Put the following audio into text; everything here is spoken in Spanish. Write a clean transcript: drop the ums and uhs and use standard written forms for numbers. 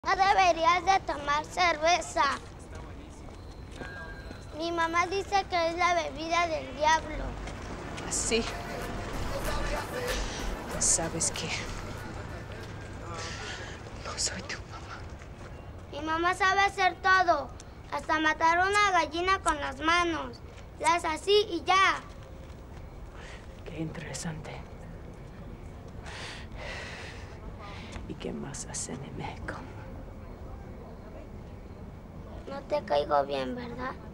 No deberías de tomar cerveza. Mi mamá dice que es la bebida del diablo. ¿Así? ¿Sabes qué? No soy tu mamá. Mi mamá sabe hacer todo. Hasta matar una gallina con las manos. La hace así y ya. Qué interesante. ¿Y qué más hacen en México? No te caigo bien, ¿verdad?